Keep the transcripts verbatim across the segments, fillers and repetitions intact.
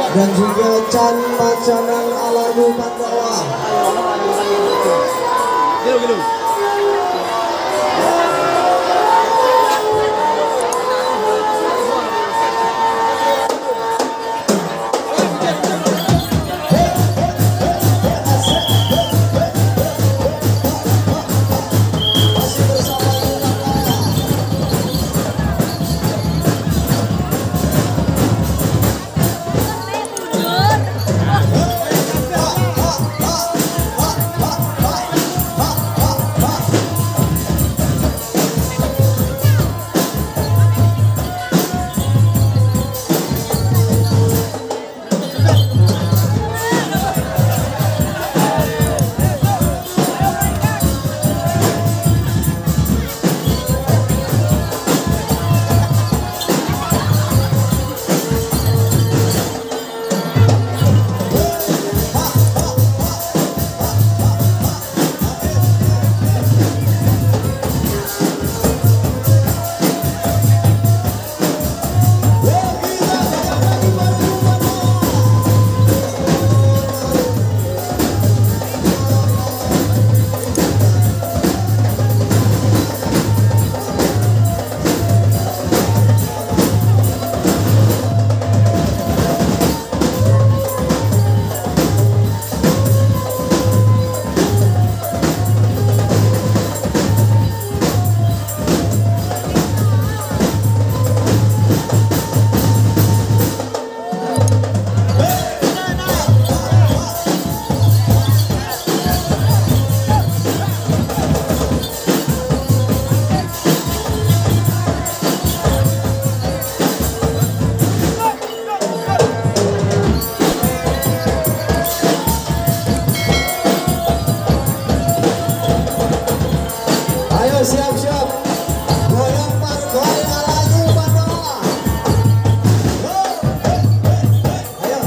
dan juga Chan Macanan Alamu Pandawa. Gitu, gitu. Siap-siap goyang pas goyang lagi Pandawa. Ayo.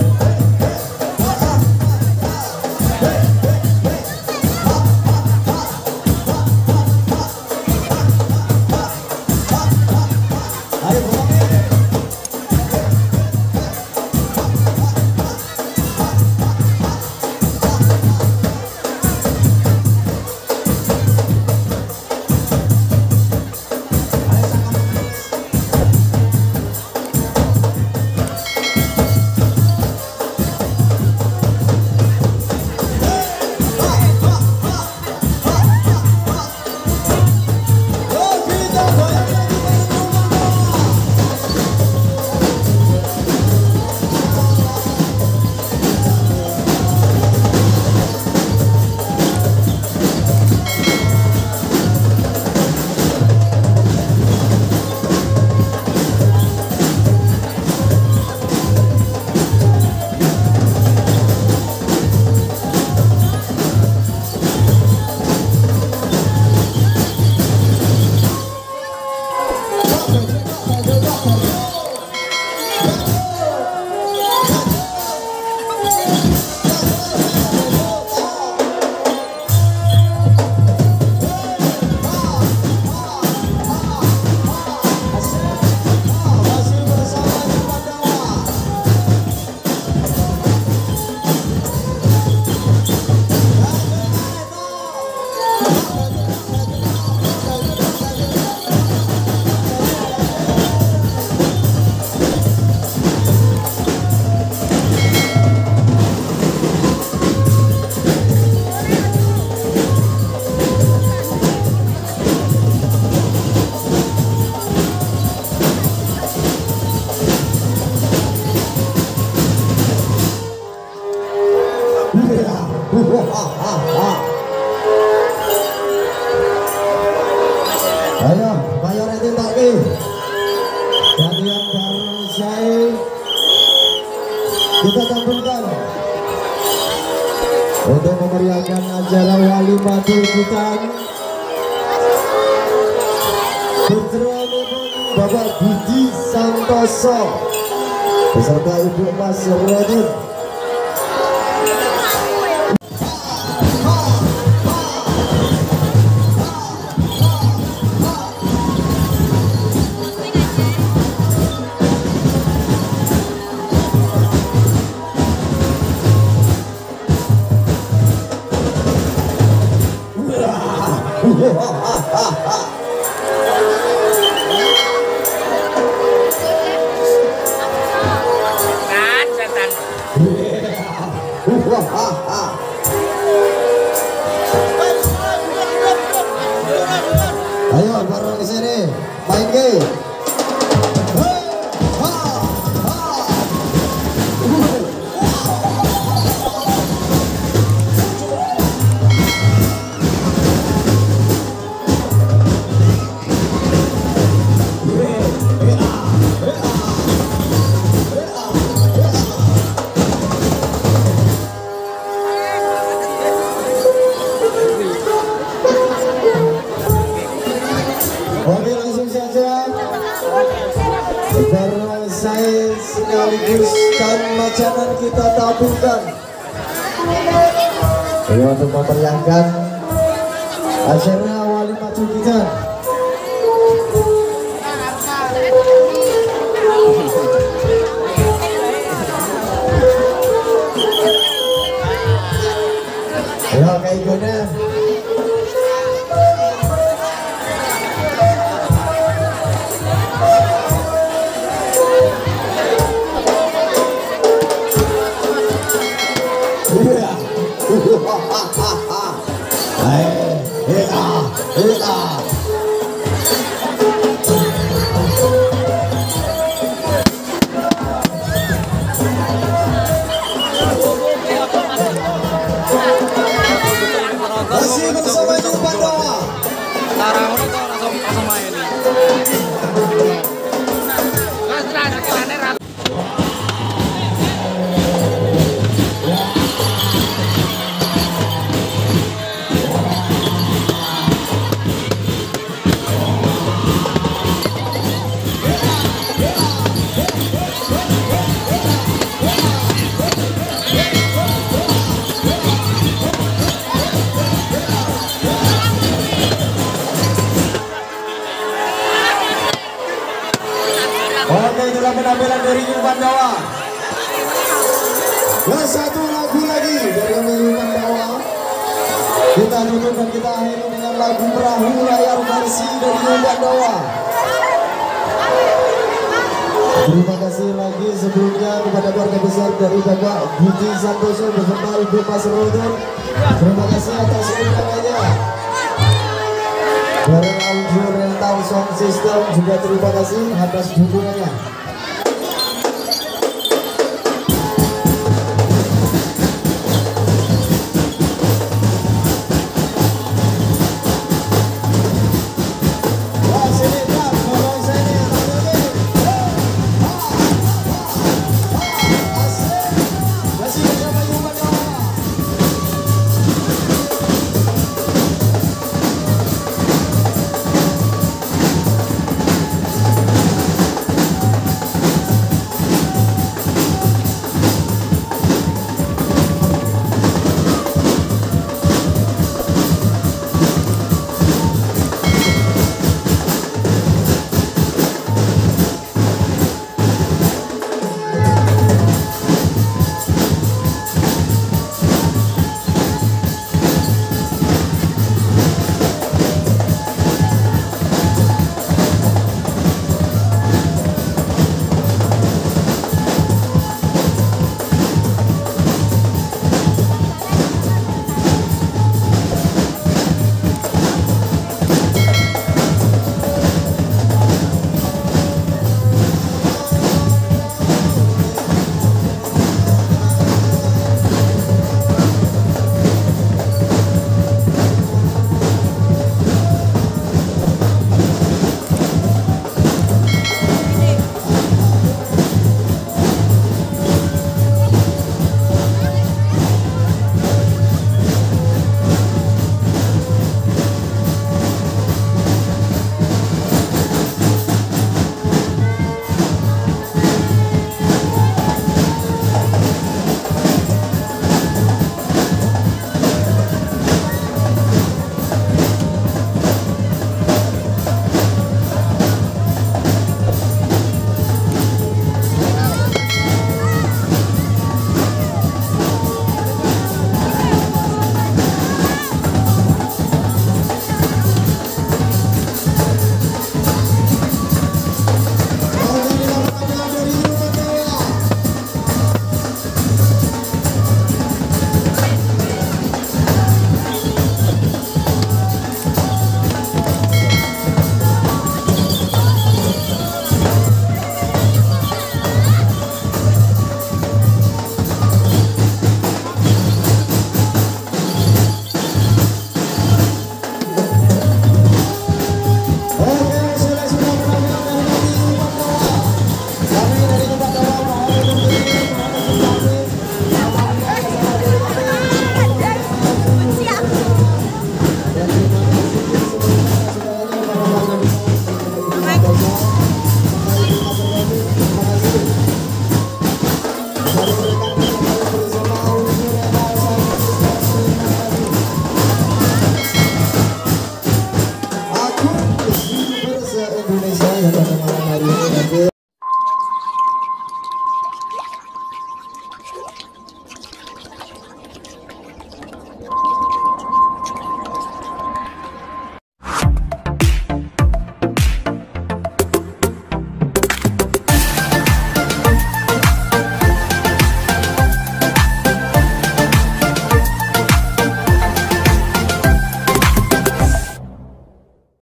Ayo, bayar itu lagi. Bagian barang saya kita tampilkan untuk memeriahkan acara Walimatul Khitan putra Bapak Budi Santoso beserta Ibu Mas Rodin. Ayo baru ke sini main game. Oke, langsung saja barongsai sekaligus dan macanan kita tabungkan. Ini untuk memeriahkan acara wali maju kita. Ayo kayak gini. Masih bersama Ibu Pandawa. Sekarang udah kok langsung langsung main nih. Mas Ras, kilane Ras. Oke, itulah penampilan dari Ibu Pandawa. Dan satu lagu lagi dari Ibu Pandawa. Kita tutup dan kita akhiri dengan lagu Perahu Layar versi dari Ibu Pandawa. Terima kasih lagi sebelumnya kepada keluarga besar dari Bapak Budi Santoso beserta Ibu Mas Rodon. Terima kasih atas undangannya. Dari Audio Rental Sound System juga terima kasih atas dukungannya.